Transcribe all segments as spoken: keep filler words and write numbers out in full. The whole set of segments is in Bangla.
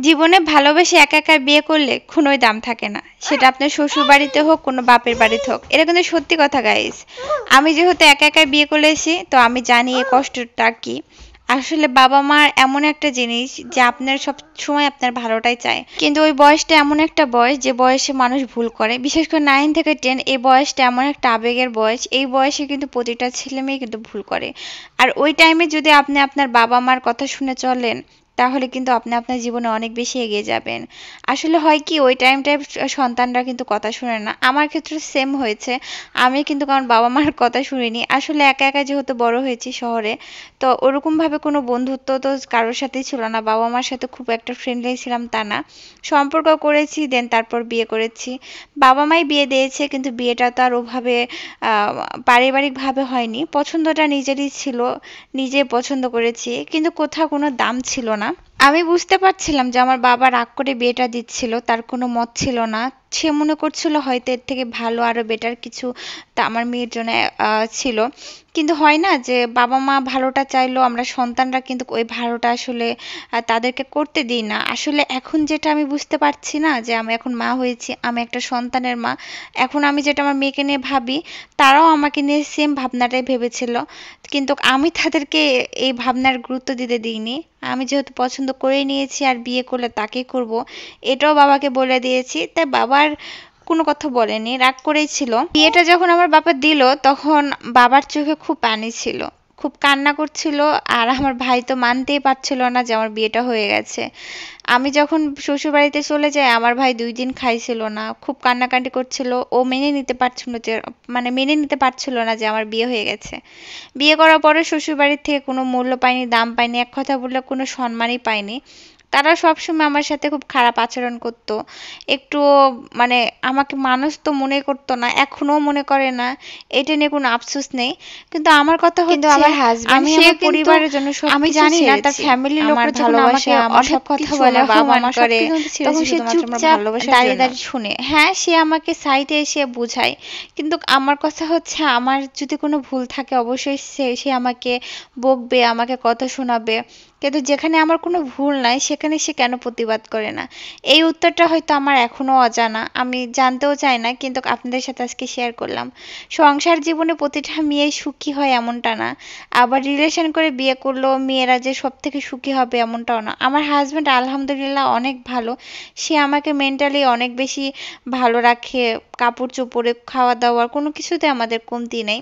জীবনে ভালোবেসে একা একা বিয়ে করলে কোনোই দাম থাকে না, সেটা আপনার শ্বশুর বাড়িতে হোক কোনো বাপের বাড়িতে হোক। এটা কিন্তু সত্যি কথা গাইস। আমি যেহেতু একা একা বিয়ে করেছি তো আমি জানি এই কষ্টটা কি। আসলে বাবা মার এমন একটা জিনিস যে আপনার সব সময় আপনার ভালোটাই চায়, কিন্তু ওই বয়সটা এমন একটা বয়স যে বয়সে মানুষ ভুল করে, বিশেষ করে নাইন থেকে টেন। এই বয়সটা এমন একটা আবেগের বয়স, এই বয়সে কিন্তু প্রতিটা ছেলে মেয়ে কিন্তু ভুল করে। আর ওই টাইমে যদি আপনি আপনার বাবা মার কথা শুনে চলেন তাহলে কিন্তু আপনি আপনার জীবনে অনেক বেশি এগিয়ে যাবেন। আসলে হয় কি, ওই টাইমটায় সন্তানরা কিন্তু কথা শুনে না। আমার ক্ষেত্রে সেম হয়েছে। আমি কিন্তু কারণ বাবা মার কথা শুনিনি। আসলে একা একা যেহেতু বড় হয়েছি শহরে, তো ওরকমভাবে কোনো বন্ধুত্ব তো কারোর সাথেই ছিল না। বাবা মার সাথে খুব একটা ফ্রেন্ডলি ছিলাম তা না। সম্পর্ক করেছি, দেন তারপর বিয়ে করেছি। বাবা মাই বিয়ে দিয়েছে, কিন্তু বিয়েটা তো আর ওভাবে আহ, পারিবারিকভাবে হয়নি। পছন্দটা নিজেরই ছিল, নিজে পছন্দ করেছি, কিন্তু কোথাও কোনো দাম ছিল না। আমি বুঝতে পারছিলাম যে আমার বাবা রাগ করে বিয়েটা দিচ্ছিল, তার কোনো মত ছিল না। সে মনে করছিল হয়তো এর থেকে ভালো আরো বেটার কিছু তা আমার মেয়ের জন্য আহ, ছিল। কিন্তু হয় না যে বাবা মা ভালোটা চাইলেও আমরা সন্তানরা কিন্তু ওই ভালোটা আসলে আহ, তাদেরকে করতে দিই না। আসলে এখন যেটা আমি বুঝতে পারছি না, যে আমি এখন মা হয়েছি, আমি একটা সন্তানের মা। এখন আমি যেটা আমার মেয়েকে নিয়ে ভাবি, তারাও আমাকে নিয়ে সেম ভাবনাটাই ভেবেছিল, কিন্তু আমি তাদেরকে এই ভাবনার গুরুত্ব দিতে দিইনি। আমি যেহেতু পছন্দ করেই নিয়েছি আর বিয়ে করলে তাকেই করব, এটাও বাবাকে বলে দিয়েছি। তাই বাবার কোনো কথা বলেনি, রাগ করেই ছিল। বিয়েটা যখন আমার বাবা দিল তখন বাবার চোখে খুব পানি ছিল, খুব কান্না করছিল। আর আমার ভাই তো মানতেই পারছিল না যে আমার বিয়েটা হয়ে গেছে। আমি যখন শ্বশুরবাড়িতে চলে যাই আমার ভাই দুই দিন খাইছিল না, খুব কান্নাকাটি করছিল। ও মেনে নিতে পারছিল না যে, মানে মেনে নিতে পারছিল না যে আমার বিয়ে হয়ে গেছে। বিয়ে করার পরে শ্বশুরবাড়ির থেকে কোনো মূল্য পাইনি, দাম পাইনি, এক কথা বললে কোনো সম্মানই পাইনি। তারা সবসময় আমার সাথে খুব খারাপ আচরণ করত। একটু মানে আমাকে মানুষ তো মনে করতো না, এখনো মনে করে না। এটা নিয়ে কোনো আফসোস নেই। কিন্তু আমার কথা কিন্তু হচ্ছে, আমার হাজবেন্ড আমি সে আমার কিন্তু পরিবারের জন্য আমি সবকিছু জানি না তার ছেড়েছি। ফ্যামিলির আমার লোকরা যখন আমাকে ভালোবাসা, আমার অনেক সব কথা কিছু, বলে আমার বাবা মা অপমান করে সবকিছু ছেড়েছি তখন সে শুধুমাত্র আমার চুপচাপ ভালোবাসার দাঁড়িয়ে জন্য। দাঁড়িয়ে শুনে। হ্যাঁ, সে আমাকে সাইডে এসে বুঝায়, কিন্তু আমার কথা হচ্ছে আমার যদি কোনো ভুল থাকে অবশ্যই সে সে আমাকে বকবে, আমাকে কথা শোনাবে। কিন্তু যেখানে আমার কোনো ভুল নাই সেখানে সে কেন প্রতিবাদ করে না? এই উত্তরটা হয়তো আমার এখনো অজানা, আমি জানতেও চাই না, কিন্তু আপনাদের সাথে আজকে শেয়ার করলাম। সংসার জীবনে প্রতিটা মেয়েই সুখী হয় এমনটা না, আবার রিলেশন করে বিয়ে করলেও মেয়েরা যে সব থেকে সুখী হবে এমনটাও না। আমার হাজব্যান্ড আলহামদুলিল্লাহ অনেক ভালো। সে আমাকে মেন্টালি অনেক বেশি ভালো রাখে, কাপড় চোপড়ে, খাওয়া দাওয়ার কোনো কিছুতে আমাদের কমতি নেই।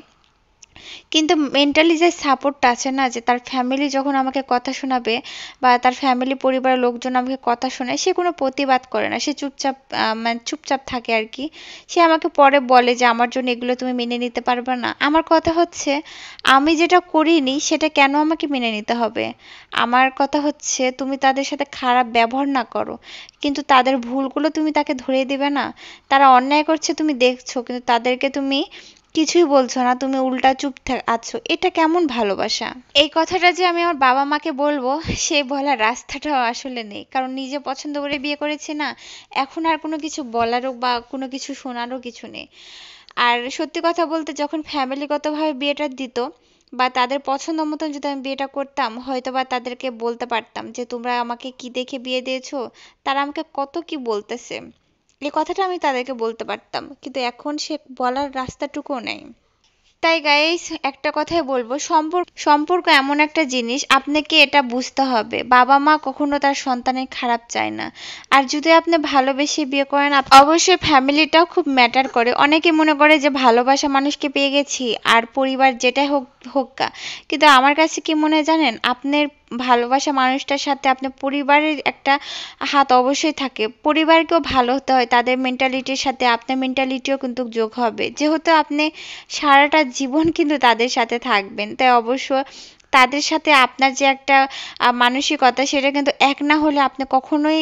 কিন্তু মেন্টালি যে সাপোর্টটা আছে না, যে তার ফ্যামিলি যখন আমাকে কথা শোনাবে বা তার ফ্যামিলি পরিবারের লোকজন আমাকে কথা শোনায়, সে কোনো প্রতিবাদ করে না, সে চুপচাপ আহ, মানে চুপচাপ থাকে আর কি। সে আমাকে পরে বলে যে আমার জন্য এগুলো তুমি মেনে নিতে পারবে না। আমার কথা হচ্ছে, আমি যেটা করিনি সেটা কেন আমাকে মেনে নিতে হবে? আমার কথা হচ্ছে তুমি তাদের সাথে খারাপ ব্যবহার না করো, কিন্তু তাদের ভুলগুলো তুমি তাকে ধরিয়ে দিবে না। তারা অন্যায় করছে তুমি দেখছো, কিন্তু তাদেরকে তুমি কিছুই বলছো না, তুমি উল্টা চুপ থা- আছো। এটা কেমন ভালোবাসা? এই কথাটা যে আমি আমার বাবা মাকে বলবো, সেই বলার রাস্তাটাও আসলে নেই, কারণ নিজে পছন্দ করে বিয়ে করেছি না। এখন আর কোনো কিছু বলারও বা কোনো কিছু শোনারও কিছু নেই। আর সত্যি কথা বলতে, যখন ফ্যামিলিগতভাবে বিয়েটা দিত বা তাদের পছন্দ মতন যদি আমি বিয়েটা করতাম, হয়তো বা তাদেরকে বলতে পারতাম যে তোমরা আমাকে কি দেখে বিয়ে দিয়েছো, তারা আমাকে কত কি বলতেছে, এই কথাটা আমি তাদেরকে বলতে পারতাম। কিন্তু এখন সে বলার রাস্তাটুকুও নেই। তাই গাইস, একটা কথাই বলবো, সম্পর্ক সম্পর্ক এমন একটা জিনিস, আপনাকে এটা বুঝতে হবে, বাবা মা কখনো তার সন্তানের খারাপ চায় না। আর যদি আপনি ভালোবেসে বিয়ে করেন, আপ- অবশ্যই ফ্যামিলিটাও খুব ম্যাটার করে। অনেকে মনে করে যে ভালোবাসা মানুষকে পেয়ে গেছি আর পরিবার যেটাই হোক হোক গা। কিন্তু আমার কাছে কি মনে হয় জানেন, আপনার ভালোবাসা মানুষটার সাথে আপনার পরিবারের একটা হাত অবশ্যই থাকে। পরিবারকেও ভালো হতে হয়, তাদের মেন্টালিটির সাথে আপনার মেন্টালিটিও কিন্তু যোগ হবে, যেহেতু আপনি সারাটা জীবন কিন্তু তাদের সাথে থাকবেন। তাই অবশ্য তাদের সাথে আপনার যে একটা আহ, মানসিকতা, সেটা কিন্তু এক না হলে আপনি কখনোই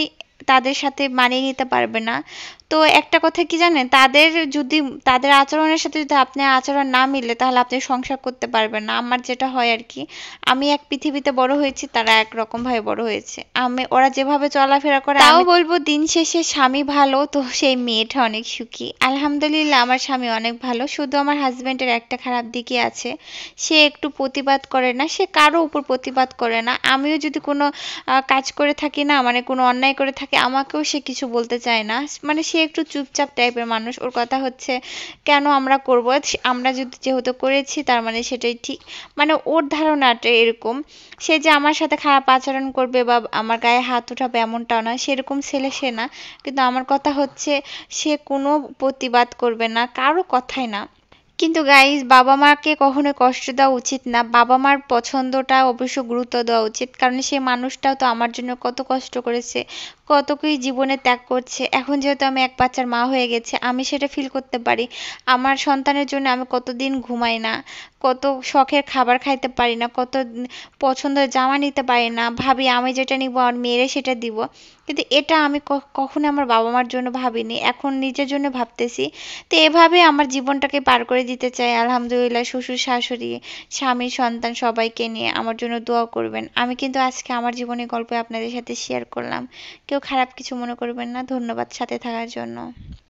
তাদের সাথে মানিয়ে নিতে পারবে না। তো একটা কথা কি জানেন, তাদের যদি তাদের আচরণের সাথে যদি আপনার আচরণ না মিলে তাহলে আপনি সংসার করতে পারবেন না। আমার যেটা হয় আর কি, আমি এক পৃথিবীতে বড় হয়েছি, তারা একরকম ভাবে বড় হয়েছে। আমি ওরা যেভাবে চলাফেরা করে তাও বলবো দিন শেষে স্বামী ভালো তো সেই মেয়েটা অনেক সুখী। আলহামদুলিল্লাহ আমার স্বামী অনেক ভালো, শুধু আমার হাজবেন্ডের একটা খারাপ দিকই আছে, সে একটু প্রতিবাদ করে না, সে কারো উপর প্রতিবাদ করে না। আমিও যদি কোনো আহ, কাজ করে থাকি না, মানে কোনো অন্যায় করে থাকি, আমাকেও সে কিছু বলতে চায় না। মানে সে একটু চুপচাপ টাইপের মানুষ। ওর কথা হচ্ছে কেন আমরা করব, আমরা যদি যেহেতু করেছি তার মানে সেটাই ঠিক। মানে ওর ধারণাটা এরকম, সে যে আমার সাথে খারাপ আচরণ করবে বা আমার গায়ে হাত উঠাবে এমনটাও না, সেরকম ছেলে সে না। কিন্তু আমার কথা হচ্ছে সে কোনো প্রতিবাদ করবে না কারো কথাই না। কিন্তু গাইস, বাবা মাকে কখনোই কষ্ট দেওয়া উচিত না। বাবা মার পছন্দটা অবশ্য গুরুত্ব দেওয়া উচিত, কারণ সেই মানুষটাও তো আমার জন্য কত কষ্ট করেছে, কত কি জীবনে ত্যাগ করছে। এখন যেহেতু আমি এক বাচ্চার মা হয়ে গেছে, আমি সেটা ফিল করতে পারি। আমার সন্তানের জন্য আমি কতদিন ঘুমাই না, কত শখের খাবার খাইতে পারি না, কত পছন্দের জামা নিতে পারি না, ভাবি আমি যেটা নিব আর মেয়েরে সেটা দিব। কিন্তু এটা আমি ক- কখনো আমার বাবা মার জন্য ভাবিনি, এখন নিজের জন্য ভাবতেছি। তো এভাবে আমার জীবনটাকে পার করে দিতে চাই। আলহামদুলিল্লাহ শ্বশুর শাশুড়ি স্বামী সন্তান সবাইকে নিয়ে আমার জন্য দোয়া করবেন। আমি কিন্তু আজকে আমার জীবনের গল্প আপনাদের সাথে শেয়ার করলাম, কেউ খারাপ কিছু মনে করবেন না। ধন্যবাদ সাথে থাকার জন্য।